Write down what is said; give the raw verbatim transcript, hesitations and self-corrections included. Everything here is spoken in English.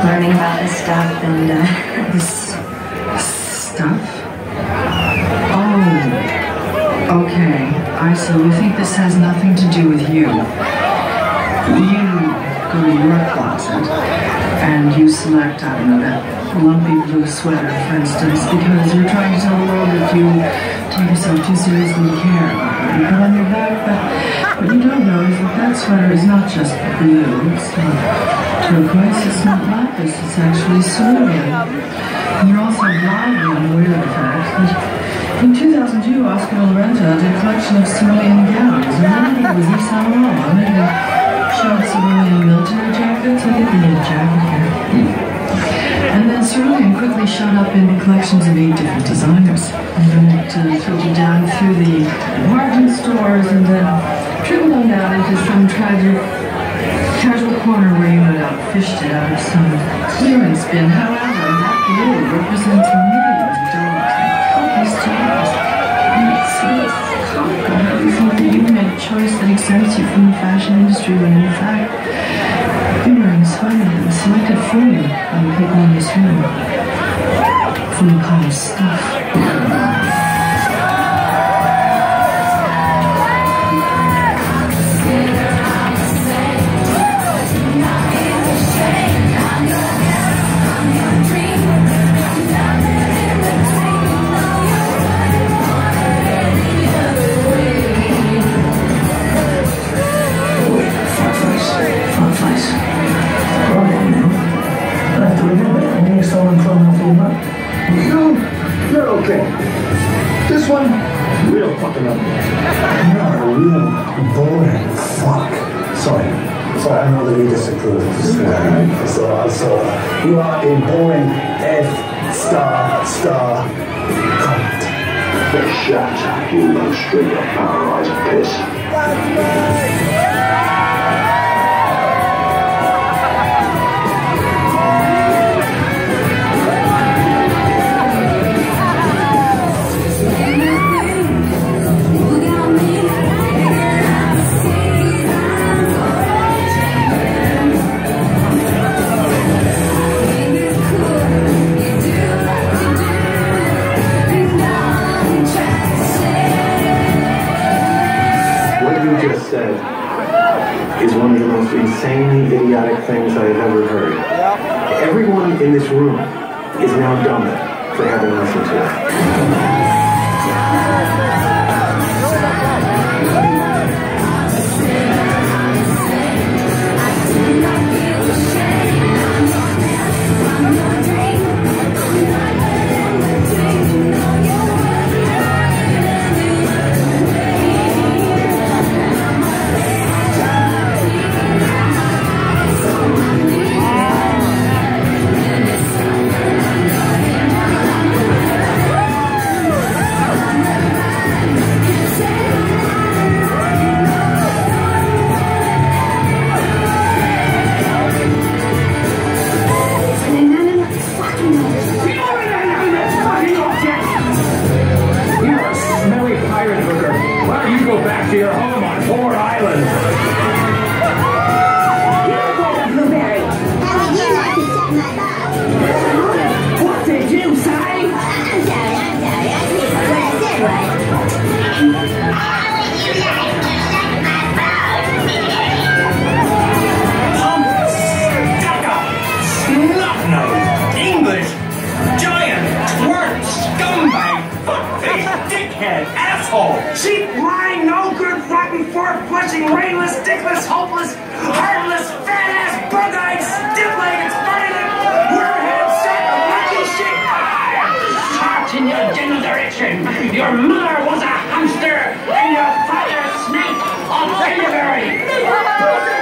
learning about this stuff and uh, this stuff? Oh, okay. I see. You think this has nothing to do with you. You go to your closet and you select, I don't know, that lumpy blue sweater, for instance, because you're trying to tell the world that you take yourself too seriously to care about it. You put on your back, but what you don't know is that that sweater is not just blue. It's not turquoise, it's not lapis, it's actually cerulean. And you're also blindly unaware of the fact that in two thousand two, Oscar de la Renta did a collection of cerulean gowns, and then I think it was Yves Saint Laurent, and they showed cerulean military jackets. I think we need a jacket here. And then cerulean quickly showed up in collections of eight different designers. And then it uh, filtered down through the department stores and then trickled on down into some tragic casual corner where you no doubt fished it out of some clearance bin. However, that blue represents millions of dollars and countless jobs. And it's it's comical how you think that you've made a choice that exempts you from the fashion industry when in fact you're wearing sweatpants selected for you by the people in this room. From the kind of stuff. Okay. This one, real fucking ugly. You're a real boring fuck. Sorry. Sorry, I know that you disapprove of this. I saw, I saw. You are a boring F star star cunt. The shut, you low straight up paralyzed piss. Said is one of the most insanely idiotic things I have ever heard. Everyone in this room is now dumber for having listened to it. Cheap, lying, no good, rotten, fork-flushing, brainless, dickless, hopeless, heartless, fat-ass, bug-eyed, stiff-legged, spineless, worm-head, sack of lucky shit. Shot in your general direction. Your mother was a hamster, and your father snake a February.